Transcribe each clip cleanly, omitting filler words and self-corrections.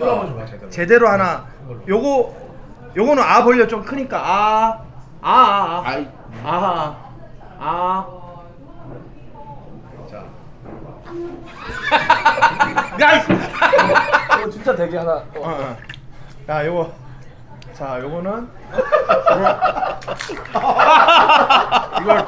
제대로 하나. 요거는 아 벌려 좀 크니까 자. 야, 이거 진짜 되게 하나. 야, 요거. 자, 요거는 이걸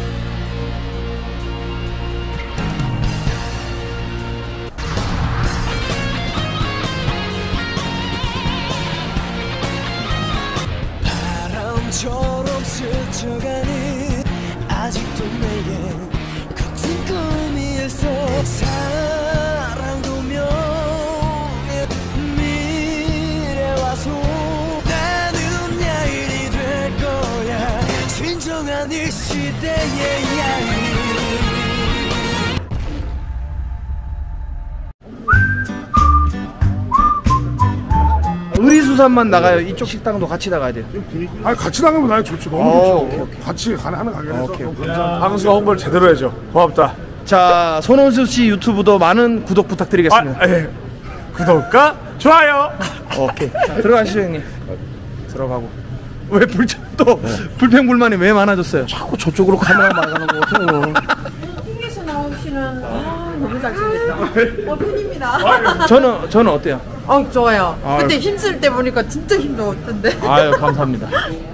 바람처럼 스쳐가는 아직도 내게 같은 꿈일세 사랑도 명예 미래와서 나는 야인이 될 거야 진정한 이 시대의 야인 의리수산만 나가요. 이쪽 식당도 같이 나가야 돼요. 아니 같이 나가면 나야 좋지. 너무 좋죠. 오케이. 같이 하는 가게에서. 방수가 홍보를 제대로 해줘. 고맙다. 자, 손원수 씨 유튜브도 많은 구독 부탁드리겠습니다. 예. 구독과 좋아요. 오케이. 자, 들어가시죠, 형님. 들어가고. 왜 또 불평불만이 왜 많아졌어요? 자꾸 저쪽으로 카메라 나가는 거 같아요. ting에서 나오시는 너무 잘생겼다. 팬입니다. 저는 어때요? 좋아요. 아유. 근데 힘쓸 때 보니까 진짜 힘도 없던데. 아유, 감사합니다.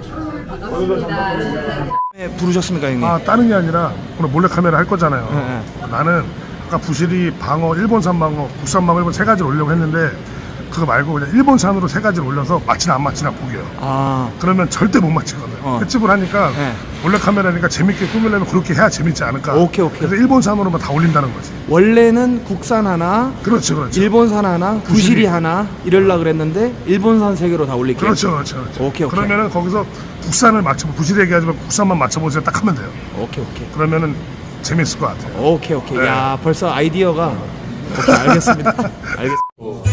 네, 부르셨습니까, 형님? 아, 다른 게 아니라 오늘 몰래 카메라 할 거잖아요. 네. 나는 아까 부실이 방어, 일본산 방어, 국산 방어, 일본 세 가지를 올려고 했는데 그거 말고 그냥 일본산으로 세 가지를 올려서 맞히나 안 맞히나 보게요. 그러면 절대 못 맞히거든. 횟집을 하니까 몰래 카메라니까 재밌게 꾸미려면 그렇게 해야 재밌지 않을까. 오케이. 그래서 일본산으로만 다 올린다는 거지. 원래는 국산 하나, 그렇죠. 일본산 하나, 부실이 하나 이러려고 그랬는데 일본산 세 개로 다 올릴게요. 그렇죠. 오케이. 그러면은 거기서 국산을 맞춰, 부실이 얘기하지 말고 국산만 맞춰보세요. 딱 하면 돼요. 오케이. 그러면은 재밌을 것 같아요. 오케이. 네. 야, 벌써 아이디어가. 오케이, 알겠습니다. 알겠습니다.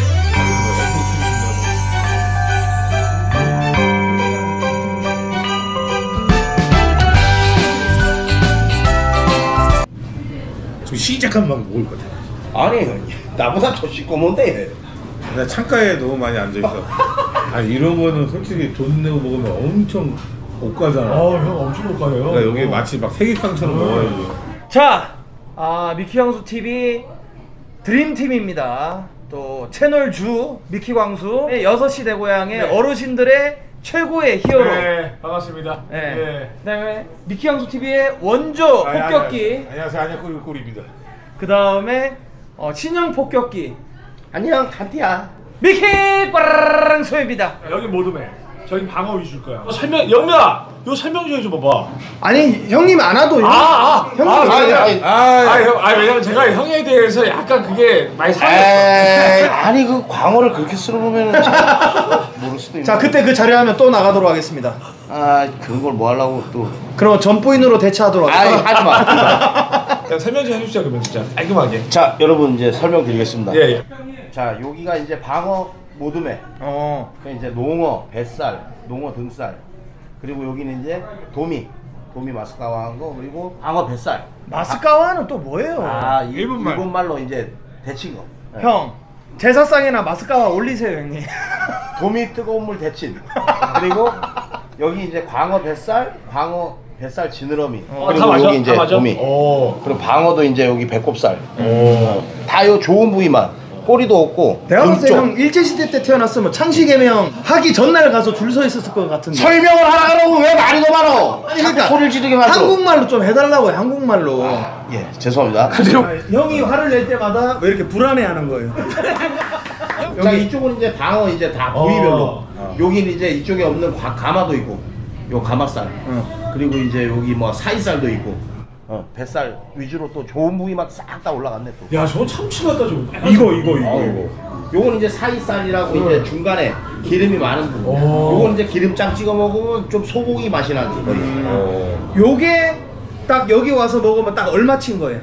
시작하면 막 먹을 것 같아. 아니, 나보다 더 씻고 뭔데? 나 창가에 너무 많이 앉아있어. 아니, 이런 거는 솔직히 돈 내고 먹으면 엄청 고가잖아. 형 엄청 고가요. 그러니까 여기 마치 막 세계상처럼 먹어야지. 자, 미키광수 TV 드림팀입니다. 또 채널 주 미키광수 6시 대고향의 어르신들의 최고의 히어로. 네, 반갑습니다. 그다음에 미키광수 TV의 원조 폭격기. 안녕하세요, 안녕꾸리입니다. 그 다음에 신형 폭격기. 안녕, 탄티야. 미키 꽝소입니다. 여기 모둠에 저기 방어 위주일 거야. 설명, 영미야, 이거 설명 좀 해줘봐봐. 아니, 형님 안 와도 왜냐면 제가 형에 대해서 약간 그게 많이 상했어. 아니 그 광어를 그렇게 쓸어보면은 모를 수도 있는. 자, 그때 그 자료하면 또 나가도록 하겠습니다. 그걸 뭐 하려고 또. 그럼 전포인으로 대체하도록 하겠습니다. 하지마. 그냥 설명 좀 해주자 그러면 진짜 깔끔하게. 자, 여러분 이제 설명드리겠습니다. 예. 자, 여기가 이제 방어 모둠에. 이제 농어 뱃살, 농어 등살. 그리고 여기는 이제 도미 마스카와 한 거, 그리고 방어 뱃살. 마스카와는 또 뭐예요? 일본말로 이제 데친 거. 형, 제사상에나 마스카와 올리세요, 형님. 도미 뜨거운 물 데친. 그리고 여기 이제 광어 뱃살 지느러미. 그리고 여기 이제 도미. 그리고 방어도 이제 여기 배꼽살. 다 요 좋은 부위만. 꼬리도 없고. 내가 봤을 때 형 일제시대 때 태어났으면 창시개명 하기 전날 가서 줄 서 있었을 것 같은데. 설명을 하라고 왜 말이 더 많어? 아니, 그러니까 소리를 지르게 만들어. 한국말로 좀 해달라고요, 한국말로. 예, 죄송합니다. 형이 화를 낼 때마다 왜 이렇게 불안해하는 거예요? 자, 이쪽은 이제 방어 이제 다 부위별로. 여기는 이제 이쪽에 없는 가마도 있고, 요 가마살. 그리고 이제 여기 뭐 사이살도 있고. 뱃살 위주로 또 좋은 부위만 싹 다 올라갔네 또. 야, 저거 참치 같다 좀. 이거. 요건 이제 사이살이라고 이제 중간에 기름이 많은 부분. 요건 이제 기름장 찍어 먹으면 좀 소고기 맛이 나지 거의. 요게 딱 여기 와서 먹으면 딱 얼마친 거예요?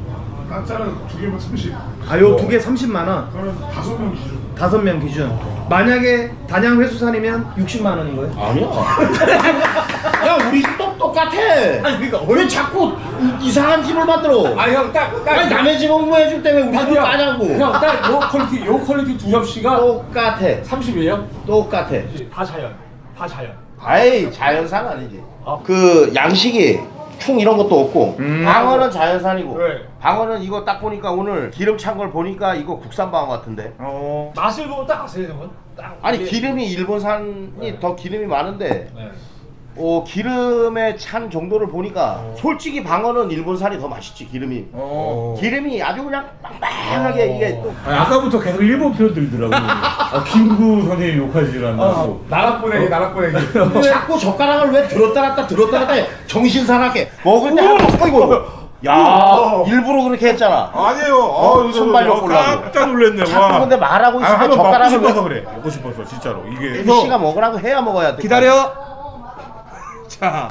짠짜는 2개만 30. 요 2개 30만 원. 그러면 5명 기준. 5명 기준. 만약에 단양 회수산이면 60만 원인 거예요? 아니야. 야 우리 집 똑같아. 아니 그러니까 왜 자꾸 이상한 집을 만들어? 아 형 딱 아니 남의 집 홍보해줄 때 왜 우리 집을 까냐고. 형딱요 퀄리티 두 접시가 똑같아. 30이에요? 똑같아. 다 자연. 다 자연. 아이 자연산 아니지. 그 양식이 충 이런 것도 없고 방어는 자연산이고 네. 방어는 이거 딱 보니까 오늘 기름 찬 걸 보니까 이거 국산 방어 같은데. 맛을 보면 딱 아세요 형은? 딱 아니 이게- 기름이 일본산이 더 기름이 많은데 네. 기름에 찬 정도를 보니까 솔직히 방어는 일본산이 더 맛있지. 기름이 기름이 아주 그냥 빵빵하게 이게 또 아니, 아까부터 계속 일본 표 들더라고. 김구 선생님 욕하지 않고. 나락 보내기 나락 보내기. 자꾸 젓가락을 왜 들었다 놨다 해. 정신 사납게 먹을 때 어이구 야 일부러 그렇게 했잖아. 아니에요. 순발력 보려고. 깜짝 놀랐네. 자꾸 근데 말하고 있을 때 한번 먹고 젓가락을 싶어서 그래. 먹고 싶어서 진짜로 이게. 혜미 씨가 먹으라고 해야 먹어야 돼. 기다려. 자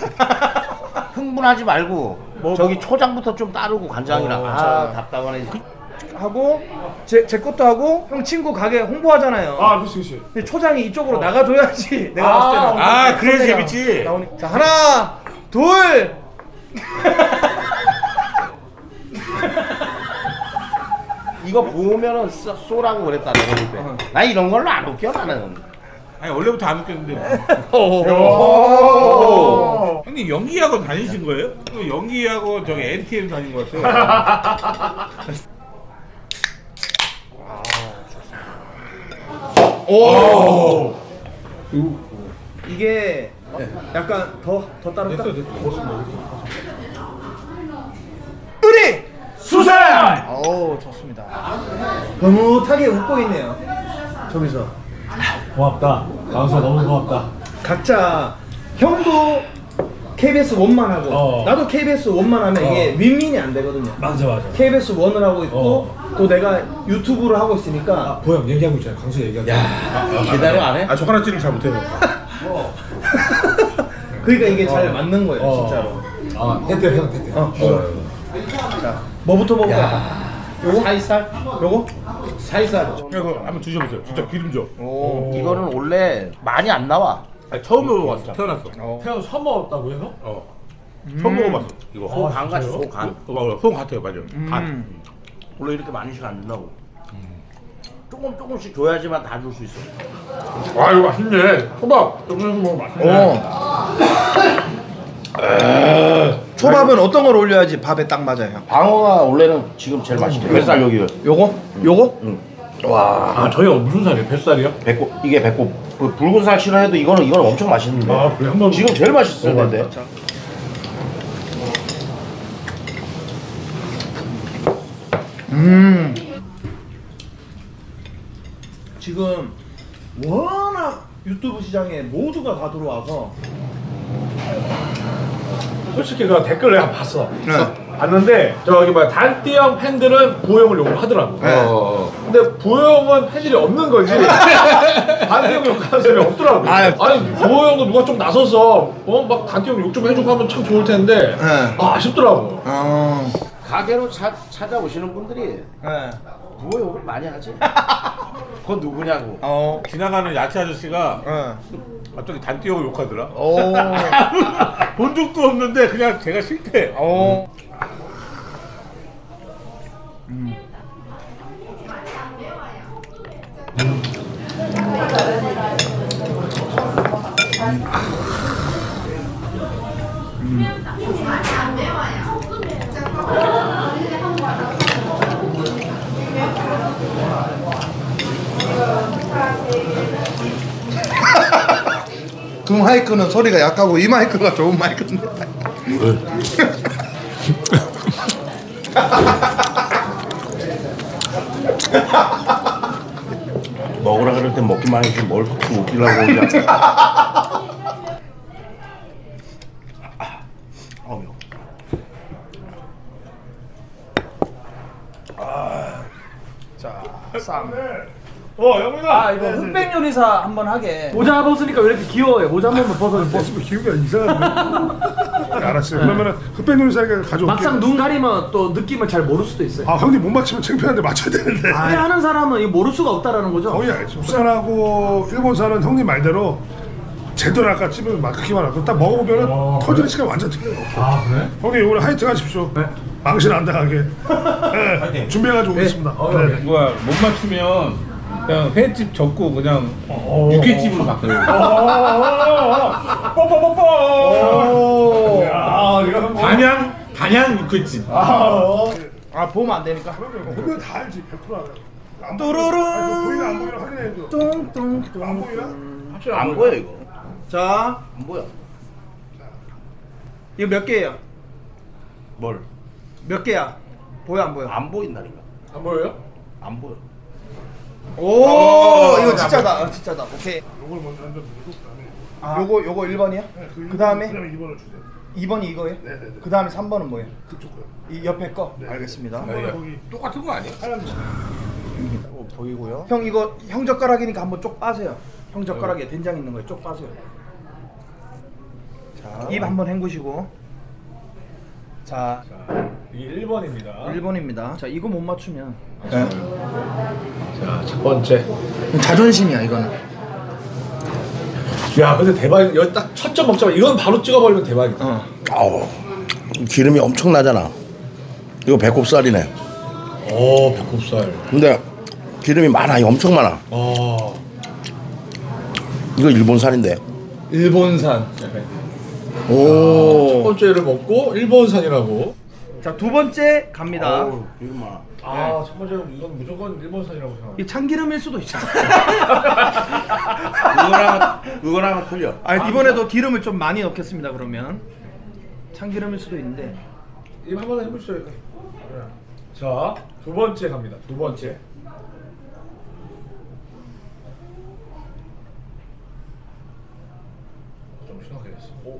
흥분하지 말고 저기 초장부터 좀 따르고 간장이랑 답답하네. 하고 제 것도 하고 형 친구 가게 홍보하잖아요. 아 그렇지. 근데 초장이 이쪽으로 나가줘야지 내가 봤을 때는. 그래야 손해가 재밌지. 자 하나 둘. 이거 보면은 쏘라고 그랬다 내가 볼 때. 나 이런 걸로 안 웃겨 나는. 아니 원래부터 안 웃겼는데. 형님 연기학원 다니신 거예요? 연기학원 저기 NTM 다닌 것 같아요. 오. 이게 약간 더 따를까? 의리 수산. 오 좋습니다. 흐뭇하게 웃고 있네요. 저기서. 고맙다. 강수야 너무 고맙다. 각자 형도 KBS 원만 하고 나도 KBS 원만 하면 이게 윈윈이 안 되거든요. 맞아. KBS 원을 하고 있고 또 내가 유튜브를 하고 있으니까. 보영 얘기하고 있잖아. 강수 얘기하고. 기다려 안 해? 젓가락질을 잘 못해서. 그러니까 이게 잘 맞는 거예요, 진짜로. 됐대 형 됐대. 자, 뭐부터 먹을까? 요거? 사이살? 요거? 사이살. 이거 한번 드셔보세요. 진짜 기름 줘. 이거는 원래 많이 안 나와. 아니, 처음 먹어봤어. 태어났어. 태양 처음 먹었다고 해서? 처음 먹어봤어. 이거 소간 같이 소간. 소금 같아요, 맞아요. 간. 원래 이렇게 많이씩 안 준다고. 조금씩 줘야지만 다 줄 수 있어. 아 이거 맛있네. 초밥 조금씩 먹으면 맛있네. 초밥은 어떤 걸 올려야지 밥에 딱 맞아요? 방어가 원래는 지금 제일 맛있대. 뱃살 여기. 요거? 요거? 응. 와. 저희가 무슨 살이에요? 뱃살이요? 배꼽 이게 배꼽. 그 붉은 살 싫어해도 이거는 엄청 맛있는데. 그래 한번 지금 제일 맛있었는데. 지금 워낙 유튜브 시장에 모두가 다 들어와서 솔직히 그 댓글 내가 봤어. 봤는데 저기 뭐야 단띠형 팬들은 부호형을 욕을 하더라고. 근데 부호형은 팬들이 없는 거지. 단띠형 욕하는 사람이 없더라고. 아니 부호형도 누가 좀 나서서 막 단띠형 욕 좀 해주고 하면 참 좋을 텐데 아쉽더라고. 가게로 찾아오시는 분들이 부호 욕을 많이 하지. 그건 누구냐고. 지나가는 야채 아저씨가 갑자기 단띠하고 욕하더라. 본 적도 없는데 그냥 제가 싫대. 그 마이크는 소리가 약하고 이 마이크가 좋은 마이크인데. 먹으라 그럴 땐 먹기만 해야지 뭘 툭툭 웃기려고 그러지. 자, 쌈. 영민아. 이거 흑백 요리사 한번 하게. 모자 벗으니까 왜 이렇게 귀여워요? 모자 한 번만 벗어주세요. 기분이 이상한데. 알았어요. 그러면은 흑백 요리사가 가져올게요. 막상 눈 가리면 또 느낌을 잘 모를 수도 있어요. 아 형님 못 맞히면 창피한데 맞춰야 되는데. 하는 사람은 이거 모를 수가 없다라는 거죠. 거의 알죠. 국산하고 일본산은 형님 말대로 제대로 아까 찝으면 막 크기만 하고 딱 먹어보면은 터지는 시간 완전 틀려요. 아 그래? 형님 오늘 화이팅 하십시오. 네. 망신 안 당하게. 네. 준비해가지고 오겠습니다. 네. 뭐야 못 맞추면 그냥 회집 접고 그냥 육회집으로 바꿔요. 뽀뽀뽀뽀. 야 이거 단양 육회집. 아 보면 안 되니까. 보면 다 알지 100% 알아요. 또르릉. 보이나 안 보이나 확인해야죠. 뚱뚱뚱. 안 보이나? 안 보여 이거. 자, 안 보여. 이거 몇 개예요? 뭘? 몇 개야? 보여 안 보여? 안 보인다니까. 안 보여요? 안 보여. 오, 이거 진짜다. 진짜다. 오케이. 요걸 먼저 한번 누르고 그다음에 요거 1번이야? 그 그다음에 2번을 주세요. 2번이 이거예요? 네네네. 그다음에 3번은 뭐예요? 그쪽 거요. 이 옆에 거? 네. 알겠습니다. 거기 똑같은 거 아니야? 하얀 거. 보이고요. 형 이거 형 젓가락이니까 한번 쪽 빠세요. 형 젓가락에 된장 있는 거에 쪽 빠세요. 자, 입 한번 헹구시고. 자, 이게 1번입니다. 1번입니다. 자, 이거 못 맞추면 자, 첫 번째. 자존심이야, 이거는. 야, 근데 대박. 여기 딱 첫 점 먹자마자 이건 바로 찍어버리면 대박이다. 아우 기름이 엄청 나잖아. 이거 배꼽살이네. 오, 배꼽살. 근데 기름이 많아. 이거 엄청 많아. 이거 일본산인데. 일본산. 오. 첫 번째를 먹고 일본산이라고. 자, 두 번째 갑니다. 어우, 기름 많아. 아, 첫 번째는 이건 무조건 일본산이라고 생각. 이 참기름일 수도 있잖아. 그거랑은 틀려. 아, 이번에도 기름을 좀 많이 넣겠습니다. 그러면 참기름일 수도 있는데. 이거 한번 해보시죠. 이거. 자, 두 번째 갑니다. 두 번째. 좀 심각해졌어. 오.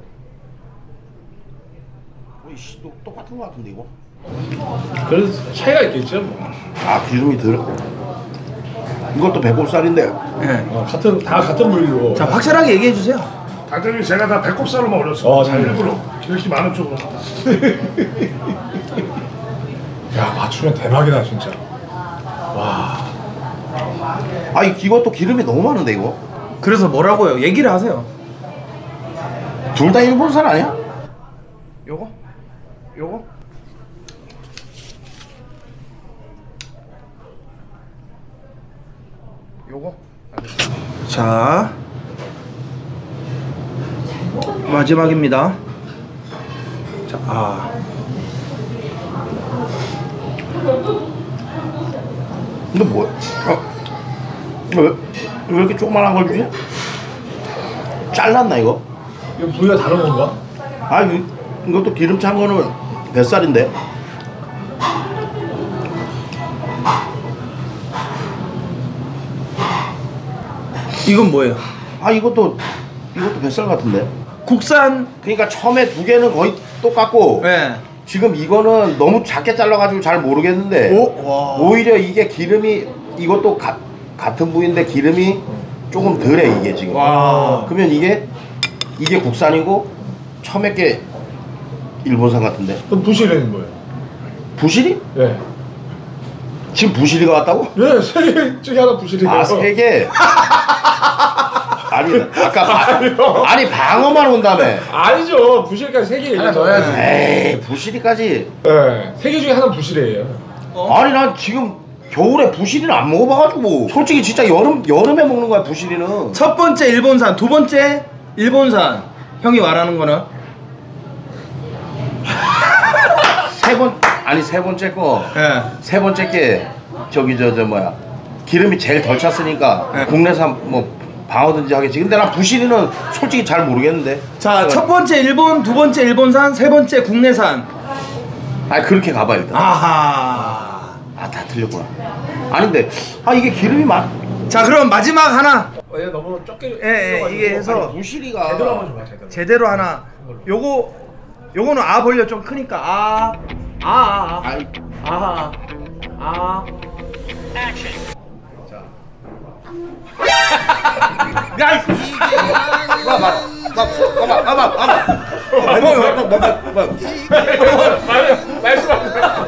이씨 똑같은 거 같은데 이거. 그래서 차이가 있겠죠. 뭐. 아 기름이 덜. 이것도 배꼽살인데. 같은 다 같은 부위로. 자, 확실하게 얘기해 주세요. 다들 제가 다 배꼽살로만 올렸어. 잘 일부러 이렇게 많은 쪽으로. 야, 맞추면 대박이다 진짜. 와. 아 이것도 기름이 너무 많은데 이거. 그래서 뭐라고요? 얘기를 하세요. 둘 다 일본산 아니야? 요거? 요거? 요거? 알겠습니다. 자, 마지막입니다. 자, 근데 뭐야? 왜 이렇게 조그만한 걸 주냐? 잘랐나 이거? 이거 부위가 다른 건가? 아 이것도 기름 찬 거는 뱃살인데. 이건 뭐예요? 아 이것도 뱃살 같은데. 국산. 그러니까 처음에 두 개는 거의 똑같고. 네. 지금 이거는 너무 작게 잘라가지고 잘 모르겠는데. 오히려 이게 기름이 이것도 같은 부위인데 기름이 조금 덜해 이게 지금. 그러면 이게 국산이고 처음에 게 일본산 같은데. 그럼 부실이는 뭐예요? 부실이? 네. 지금 부실이가 왔다고? 네, 세 개 중에 하나 부실이에요. 아, 세 개? 아니, 아까 아니 방어만 온다며. 아니죠. 부실까지 세 개. 하나 넣어야지. 에이, 부실이까지. 네, 세 개 중에 하나 부실이에요. 아니 난 지금 겨울에 부실이는 안 먹어봐가지고. 솔직히 진짜 여름에 먹는 거야 부실이는. 첫 번째 일본산, 두 번째 일본산. 형이 말하는 거는 세 번째 거. 예. 세 번째 게 저기 저 뭐야 기름이 제일 덜 찼으니까 국내산 뭐 방어든지 하겠지. 근데 난 부실이는 솔직히 잘 모르겠는데. 자, 첫 번째 일본, 두 번째 일본산, 세 번째 국내산. 아니 그렇게 가봐 일단. 아하. 아 다 틀렸구나. 아닌데 이게 기름이 많. 자, 그럼 마지막 하나. 얘 너무 적게. 이게 해서 부실이가 제대로 한번 줘봐. 제대로. 제대로 하나. 요거는 벌려 좀 크니까 아이. 야, 봐봐. 말씀하세요.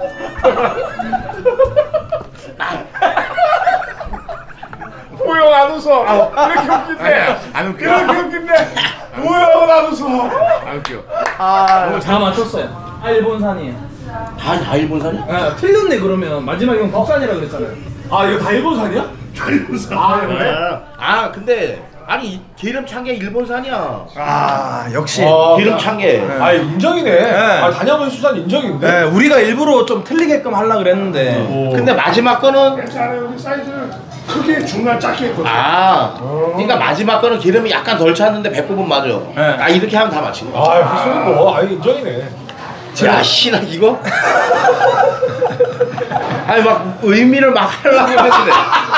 보영 안 웃어. 이렇게 웃긴데. 안 웃겨. 이렇게 웃긴데. 보영은 안 웃어. 안 웃겨. 다 맞췄어요. 일본산이에요. 다 일본산이야? 네, 틀렸네 그러면. 마지막에 형 국산이라 그랬잖아요. 아 이거 다 일본산이야? 일본산. 그래? 근데 아니 기름 찬 게 일본산이야. 역시. 기름 찬 게. 인정이네. 단양은 수산 인정인데. 네, 우리가 일부러 좀 틀리게끔 하려고 그랬는데. 근데 마지막 거는 괜찮아요. 여기 사이즈를 크게 중간 작게 했거든. 그러니까 마지막 거는 기름이 약간 덜 찼는데 배꼽은 맞아. 이렇게 하면 다 맞힌 거야. 무슨 뭐? 인정이네. 야, 씨나 이거? 아니 막 의미를 막 하려고 했는데.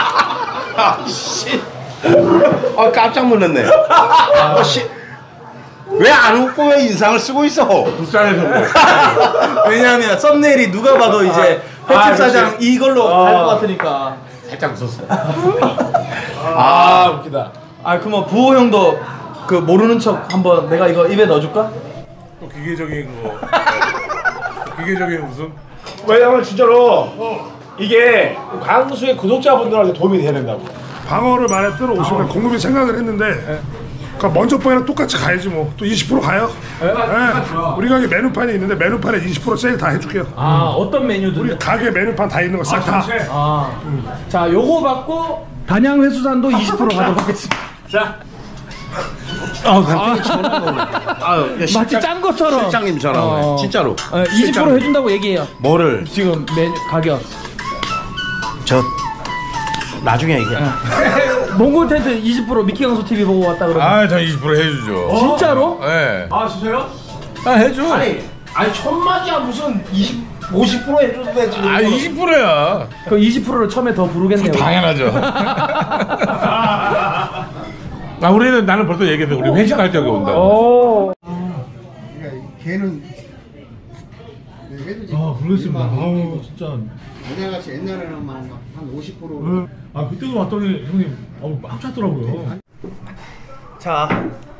씨. 깜짝 놀랐네. 씨. 왜 안 웃고 왜 인상을 쓰고 있어? 부산에서 뭐. 왜냐하면 썸네일이 누가 봐도 이제 횟집 사장 이걸로 갈 것 같으니까. 살짝 웃었어. 웃기다. 그럼 부호 형도 그 모르는 척 한번 내가 이거 입에 넣어줄까? 또 기계적인 거. 기계적인 웃음. 왜냐면 진짜로 이게 광수의 구독자분들한테 도움이 돼야 된다고. 방어를 만에 들어오시면 공급이 생각을 했는데 그러니까 먼저 번이랑 똑같이 가야지 뭐. 또 20% 가요? 네. 우리 가게 메뉴판이 있는데 메뉴판에 20% 세일 다 해줄게요. 어떤 메뉴들? 우리 가게 메뉴판 다 있는 거 싹 다. 자, 요거 받고 단양 회수산도 20% 가도록 하겠습니다. 자. 마치 짠 것처럼. 실장님처럼 진짜로. 20% 해준다고 얘기해요. 뭐를? 지금 메뉴 가격. 저 나중에 얘기해. 몽골 텐트 20% 미키강수 TV 보고 왔다 그러면. 저 20% 해주죠. 진짜로? 네. 진짜요? 해줘. 아니 천막이야 무슨 50% 해줘도 되지. 20%야. 그 20%를 처음에 더 부르겠네요. 당연하죠. 우리는 나는 벌써 얘기했어. 우리 회식할 적이 온다고. 걔는 모르겠습니다. 진짜. 우리같이 옛날에는 한 50%. 그때도 왔더니 형님 막 찼더라고요. 자,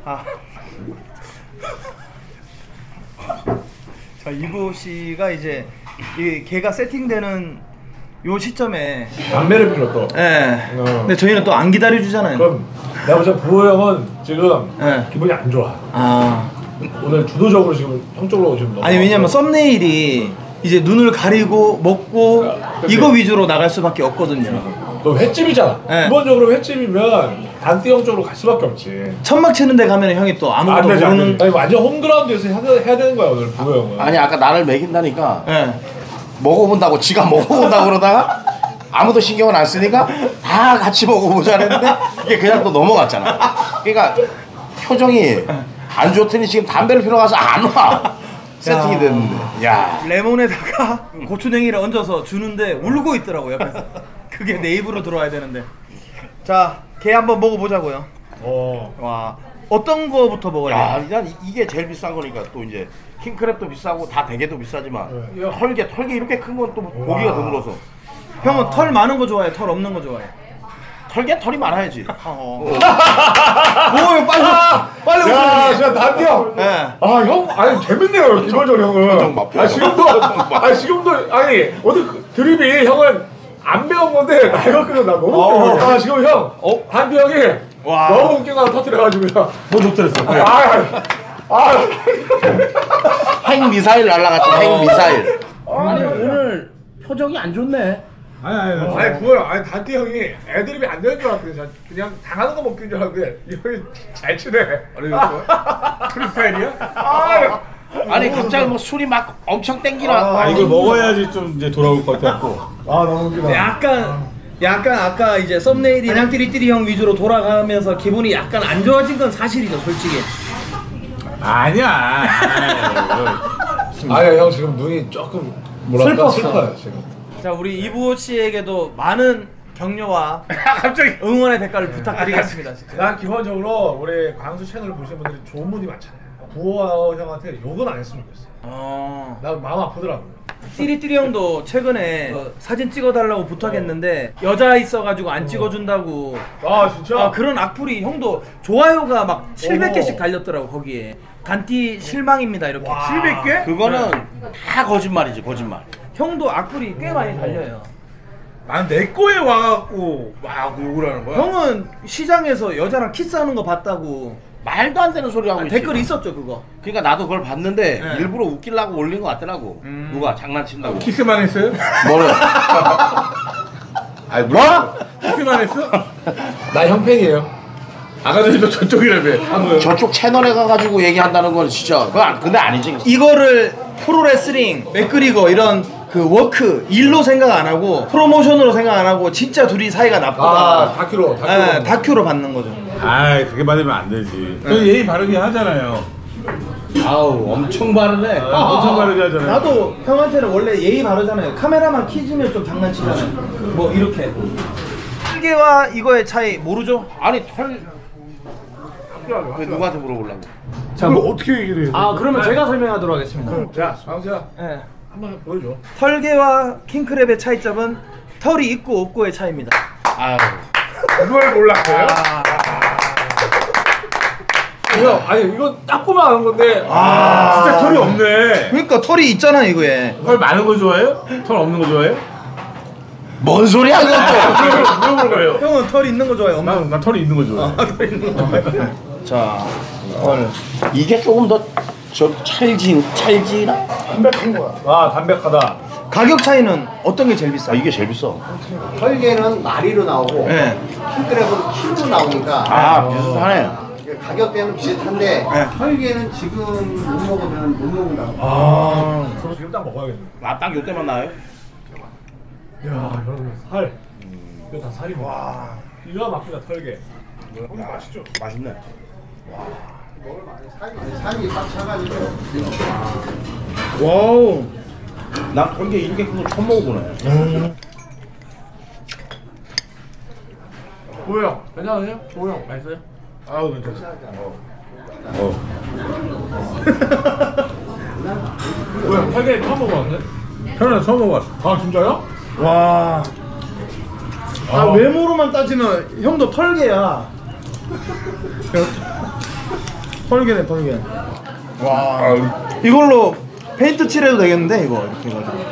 이부 씨가 이제 이 개가 세팅되는 요 시점에 담배를 피웠어. 근데 저희는 또 안 기다려 주잖아요. 그럼 내가 보자 부호 형은 지금 기분이 안 좋아. 오늘 주도적으로 지금 형 쪽으로 지금 너무. 왜냐면 썸네일이 이제 눈을 가리고 먹고 이거 위주로 나갈 수밖에 없거든요. 너 횟집이잖아. 기본적으로 횟집이면 단띠 형 쪽으로 갈 수밖에 없지. 천막 치는 데 가면 형이 또 아무것도 모르는. 완전 홈그라운드에서 해야 되는 거야 오늘 부호 형은. 아니 아까 나를 먹인다니까. 먹어본다고 지가 먹어본다고 그러다가 아무도 신경을 안 쓰니까 다 같이 먹어보자 했는데 이게 그냥 또 넘어갔잖아. 그러니까 표정이 안 좋더니 지금 담배를 피러 가서 안 와. 세팅이 됐는데. 야. 레몬에다가 고추냉이를 얹어서 주는데 울고 있더라고 옆에서. 그게 내 입으로 들어와야 되는데. 자, 게 한번 먹어보자고요. 와, 어떤 거부터 먹어야 돼? 일단 이게 제일 비싼 거니까 또 이제 킹크랩도 비싸고 다 대게도 비싸지만 털게 이렇게 큰 건 또 고기가 드물어서. 형은 털 많은 거 좋아해? 털 없는 거 좋아해? 털이 많아야지. 뭐요? 빨리 야, 진짜 단띠 형. 형, 재밌네요 기본적으로 형은. 지금도 어디 드립이 형은 안 배운 건데 나 이거 나 너무 웃겨. 지금 형 단띠 형이 너무 웃긴 거 하나 터뜨려가지고 뭐 터뜨렸어? 핵 미사일 날라갔지. 핵 미사일. 오늘 표정이 안 좋네. 부모야, 단띠 형이 애드립이 안 되는 줄 알았거든. 그냥 당하는 거 먹긴 줄 알았는데 이 형이 잘 치네. 프리스타일이야? 아니 갑자기 뭐 술이 막 엄청 땡기나. 이걸 먹어야지 좀 이제 돌아올 것 같고. 너무 웃기다. 약간 아까 이제 썸네일이 그냥 띠리띠리 형 위주로 돌아가면서 기분이 약간 안 좋아진 건 사실이죠, 솔직히. 아니야. 형 지금 눈이 조금 슬퍼요 지금. 자, 우리 이부호 씨에게도 많은 격려와 응원의 댓글을 부탁드리겠습니다. 난 기본적으로 우리 광수 채널을 보시는 분들이 좋은 분이 많잖아요. 부호 형한테 욕은 안 했으면 좋겠어. 나 마음 아프더라고. 띠리띠리 형도 최근에 사진 찍어달라고 부탁했는데 여자 있어가지고 안 찍어준다고. 아 진짜? 그런 악플이 형도 좋아요가 막 700개씩 달렸더라고 거기에. 단띠 실망입니다 이렇게. 700개? 그거는 다 거짓말이지 거짓말. 형도 악플이 꽤 많이 달려요. 난 내 거에 와갖고 막 욕을 하는 거야. 형은 시장에서 여자랑 키스하는 거 봤다고. 말도 안 되는 소리 하고 있지. 댓글 있었죠 그거. 그러니까 나도 그걸 봤는데 네. 일부러 웃기려고 올린 것 같더라고. 누가 장난친다고. 키스만 했어요? 뭐래? 아니 뭐? 키스만 했어? 나 형 팬이에요. 아까 전에도 저쪽이라며. 저쪽 채널에 가가지고 얘기한다는 건 진짜 그건 근데 아니지. 이거를 프로레슬링, 맥그리거 이런 그 워크 일로 생각 안 하고 프로모션으로 생각 안 하고 진짜 둘이 사이가 나쁘다. 다큐로. 네, 다큐로 받는 거죠. 아이 그게 받으면 안 되지. 저 예의 바르게 하잖아요. 아우 엄청 바르네. 엄청 바르게 하잖아요. 나도 형한테는 원래 예의 바르잖아요. 카메라만 켜지면 좀 장난치잖아요. 뭐 이렇게. 털개와 이거의 차이 모르죠? 아니 털. 왜 누구한테 물어보려고? 자, 뭐 어떻게 얘기를 해? 그러면 제가 설명하도록 하겠습니다. 자, 방수야. 네. 한번 보여줘. 털개와 킹크랩의 차이점은 털이 있고 없고의 차이입니다. 아유. 그걸 몰랐어요? 형, 아니 이거 딱 보면 아는 건데. 진짜 털이 없네. 그러니까 털이 있잖아 이거에. 털 많은 거 좋아해요? 털 없는 거 좋아해요? 뭔 소리야 그것도. 물어볼 거예요. 형은 털 있는 거 좋아해? 없는 거? 나 털이 있는 거 좋아해. 털 있는 거 좋아해. 자, 털. 이게 조금 더 저 찰지나? 담백한 거야. 담백하다. 가격 차이는 어떤 게 제일 비싸? 이게 제일 비싸. 털개는 마리로 나오고 네. 킹크랩은 키로 나오니까 비슷하네. 가격대는 비슷한데 네. 털개는 지금 못 먹으면 못 먹는다고. 그럼 지금 딱 먹어야겠네. 딱 요때만 나요? 야, 여러분 살. 이거 다 살이 와. 기가 막히다 털개. 맛있죠? 맛있네. 살이 꽉 차가지고. 와우. 난 털개 이렇게 큰 거 처음 먹어보네. 보여. 괜찮으세요? 보여. 맛있어요? 아우 괜찮아. 뭐야? 털개 처음 먹어봤네? 편은 처음 먹어봤어. 아 진짜요? 와. 외모로만 따지면 형도 털개야. 털개네 털개. 와. 이걸로 페인트 칠해도 되겠는데 이거 이렇게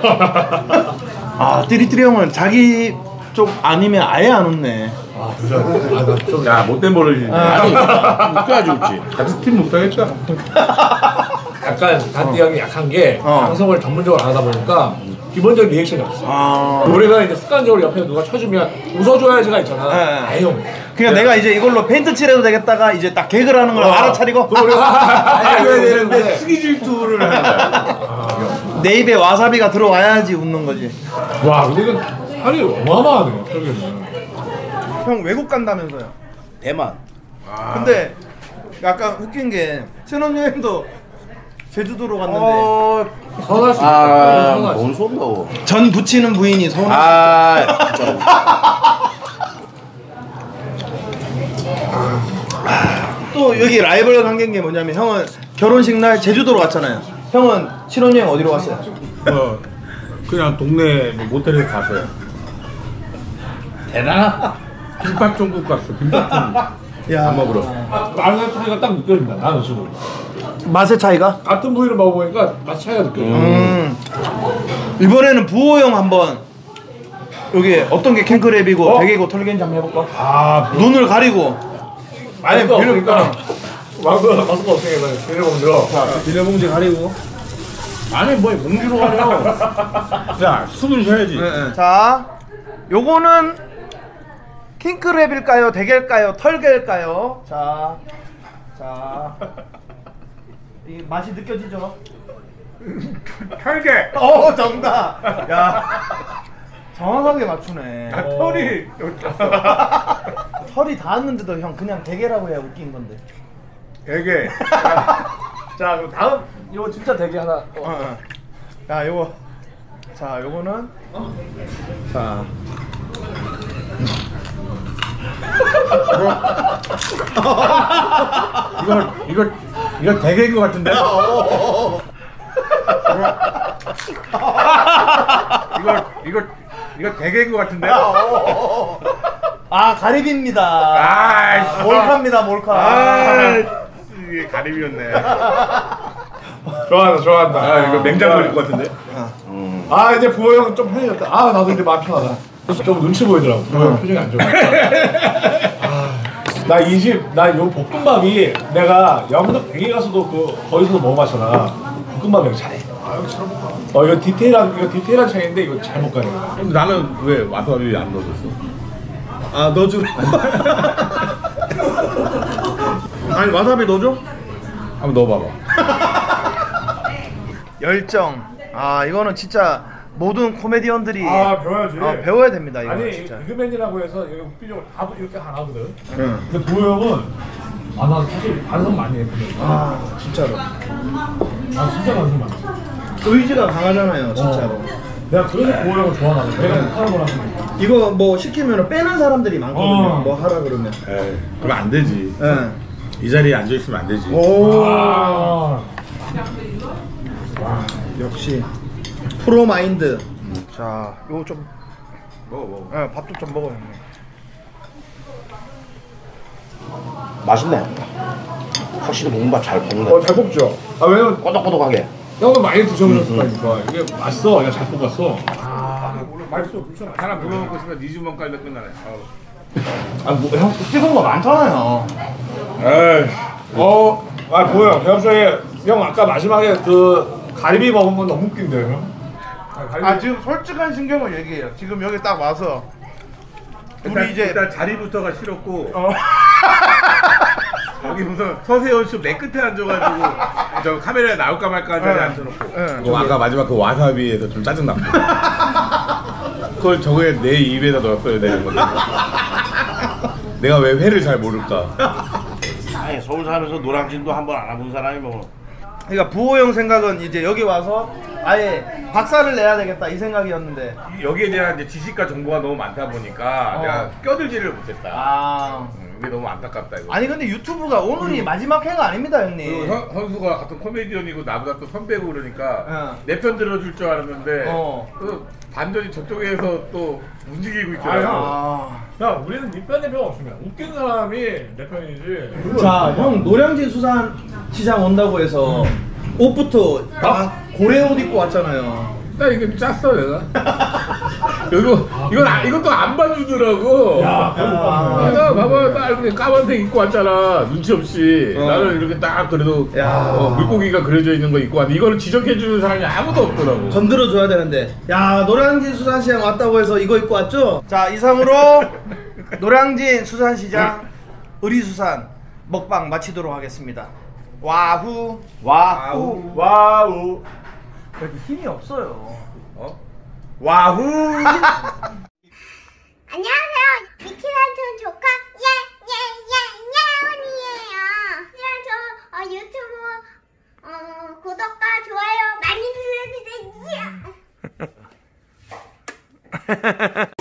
해가지고. 띠리띠리 형은 자기 쪽 아니면 아예 안 웃네. 야 못된 버릇이네. 아니 웃겨야지 웃지. 같은 팀 못하겠다. 약간 단띠 형이 약한 게 방송을 전문적으로 안 하다 보니까 기본적인 리액션이 없어. 우리가 이제 습관적으로 옆에 누가 쳐주면 웃어줘야지가 있잖아. 아예 형. 그냥 내가 이제 이걸로 페인트 칠해도 되겠다가 이제 딱 개그를 하는 걸 알아차리고 해야 되는데 수기 질투를 하는 거야. 내 입에 와사비가 들어와야지 웃는 거지. 와 근데 이건 살이 어마어마하네 털개는. 형 외국 간다면서요? 대만. 근데 약간 웃긴 게 신혼여행도 제주도로 갔는데 서운할 수 있어. 뭔 소리야. 전 부치는 부인이 서운했어. 진짜. 또 여기 라이벌 관계인 게 뭐냐면 형은 결혼식 날 제주도로 갔잖아요. 형은 신혼여행 어디로 갔어요? 그냥 동네 뭐 모텔에 갔어요. 대단하다. 김밥 전국 갔어. 김밥 전국. 야, 먹으러. 맛의 차이가 딱 느껴진다. 나는 지금 맛의 차이가? 같은 부위를 먹어보니까 맛 차이가 느껴져. 이번에는 부호 형 한번 여기 어떤 게 킹크랩이고 대게고 털개인지 한번 해볼까? 눈을 가리고. 아니 비누니까 왕도가 마스크 없으니까 비누봉지로. 비닐봉지 가리고. 아니 뭐 봉지로 가려. 자 숨을 쉬어야지. 자, 요거는 킹크랩일까요? 대게일까요? 털개일까요? 자, 이 맛이 느껴지죠? 털개. 정답. 야, 정확하게 맞추네. 털이. 털이 닿았는데도 형 그냥 대게라고 해야 웃긴 건데. 되게. 자 그럼 다음 이거 진짜 대게 하나. 야, 요거. 자, 요거는. 자. 이걸 이거 대개그 같은데? 이거 대개그 같은데? 아 가리비입니다. 아, 몰카입니다 몰카. 이게 가리비였네. 좋아한다. 아, 이거 맹장 걸릴 것 같은데? 아 이제 부호 형 좀 편해졌다. 아 나도 이제 마음 편하다. 좀 눈치 보이더라고. 부호 형 표정이 안 좋아. 나 이 집 나 요 볶음밥이 내가 영덕 백에 가서도 거기서도 먹어봤잖아. 볶음밥 형 잘해. 이거 디테일한 차이인데 이거 잘 못 가네. 근데 나는 왜 와사비 안 넣어줬어? 아 넣어줘. 아니 와사비 넣어줘? 한번 넣어봐봐. 열정. 아 이거는 진짜 모든 코미디언들이 배워야지. 배워야 됩니다. 이거 아니 진짜. 개그맨이라고 해서 웃기려고 다 이렇게 안 하거든. 응. 근데 부호 형은 난 사실 반성 많이 했거든. 진짜로. 난 진짜 반성 많이 했어. 의지가 강하잖아요, 진짜로. 내가 그래서 부호 형을 좋아하는 거야. 내가 못하는 거라서. 이거 뭐 시키면 빼는 사람들이 많거든요. 뭐 하라 그러면. 에이, 그럼 안 되지. 예. 이 자리에 앉아있으면 안 되지. 오. 역시 프로 마인드. 자, 요거 좀 먹어. 예, 밥도 좀 먹어요, 형님. 맛있네. 확실히 볶음밥 잘 볶네. 잘 볶죠. 왜냐면 꼬독꼬독하게. 형도 많이 드셔보셨으니까 이게 맛있어. 그냥 잘 볶았어. 맛있어. 하나 불러 먹고 있으면 네 주먹 깔면 끝나네. 형 찍은 거 많잖아요. 에이. 뭐야? 갑자기 형 아까 마지막에 그 가리비 먹은 건 너무 웃긴데 형. 지금 솔직한 신경을 얘기해요. 지금 여기 딱 와서 우리 이제 일단 자리부터가 싫었고. 여기 무슨 서세현 씨 맨 끝에 앉아가지고 저 카메라에 나올까 말까 한 자리에 앉혀놓고. 아까 마지막 그 와사비에서 좀 짜증났고. 그걸 저거에 내 입에다 넣었어야 되는 건데. 내가 왜 회를 잘 모를까? 아니 서울 살면서 노량진도 한 번 안 와본 사람이 뭐. 그러니까 부호 형 생각은 이제 여기 와서 아예 박살을 내야 되겠다 이 생각이었는데 여기에 대한 이제 지식과 정보가 너무 많다 보니까 내가 껴들지를 못했다. 이게 너무 안타깝다 이거. 아니 근데 유튜브가 오늘이 마지막 회가 아닙니다 형님. 그리고 선수가 같은 코미디언이고 나보다 또 선배고 그러니까 내 편 들어줄 줄 알았는데 또 반전이 저쪽에서 또 움직이고 있더라고. 야 우리는 네 편이 별로 없으면 웃긴 사람이 내 편이지. 자 형 노량진 수산시장 온다고 해서 옷부터 다 고래 옷 입고 왔잖아요. 나 이거 짰어 내가. 이것도 안 봐주더라고. 나 봐봐 나 이렇게 까만색 입고 왔잖아 눈치 없이. 나는 이렇게 딱 그래도 물고기가 그려져 있는 거 입고 왔는데 이거를 지적해주는 사람이 아무도 없더라고. 건드려 줘야 되는데. 야 노량진 수산시장 왔다고 해서 이거 입고 왔죠? 자 이상으로 노량진 수산시장 의리수산 먹방 마치도록 하겠습니다. 와우. 그래도 힘이 없어요. 와후. 안녕하세요. 미키란촌 조카 예예예예원이에요. 유튜브 구독과 좋아요 많이 눌러주세요.